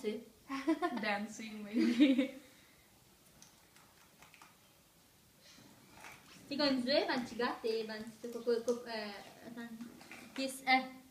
danser. Dancing maybe. Thì còn dưới bạn chỉ gắt thì bạn kiss